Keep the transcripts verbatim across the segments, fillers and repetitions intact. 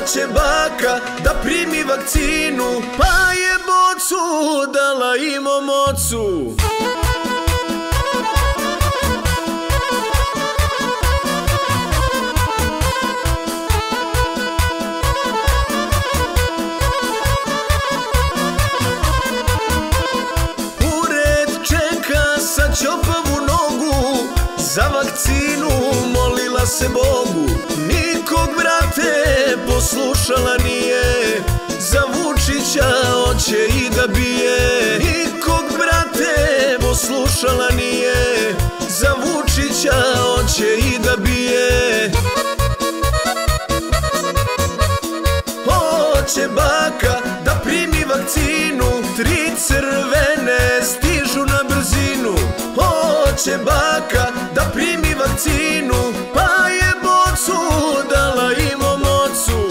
Hoće baka da primi vakcinu, pa je bocu dala i mom ocu. Ured čeka sa ćopavu nogu, za vakcinu molila se Bogu. Nikog, brate, poslušala nije, za Vučića hoće i da bije. Nikog, brate, poslušala nije, za Vučića hoće i da bije. Hoće baka da primi vakcinu, tri crvene stižu na brzinu. Hoće baka da primi vakcinu, pa je bocu dala i mom ocu.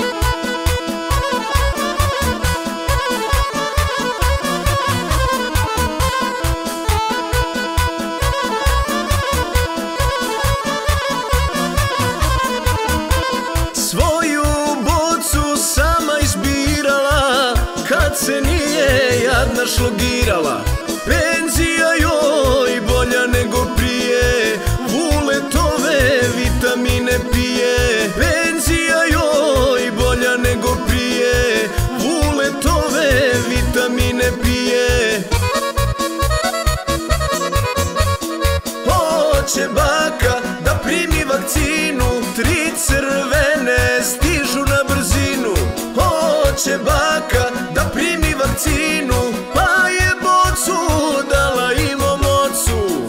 Svoju bocu sama izbirala, kad se nije jadna šlogirala. Penzija joj bolja nego prije, Vuletove vitamine pije. Penzija joj bolja nego prije, Vuletove vitamine pije. Hoće baka da primi vakcinu, tri crvene stižu na brzinu. Hoće baka da primi vakcinu, pa je bocu dala i mom ocu.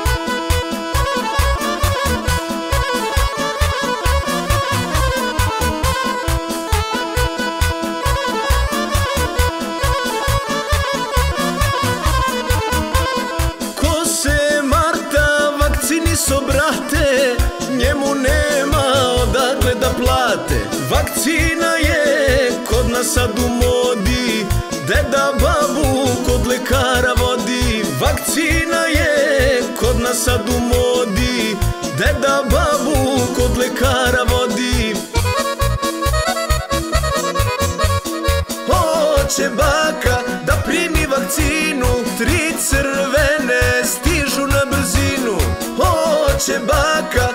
Ko se Marta vakciniso, brate, njemu nema odakle da plate. Vakcina je kod nas sad u modi, deda babu kod lekara vodi. Vakcina je kod nas sad u modi, deda babu kod lekara vodi. Hoće baka da primi vakcinu, tri crvene stižu na brzinu. Hoće baka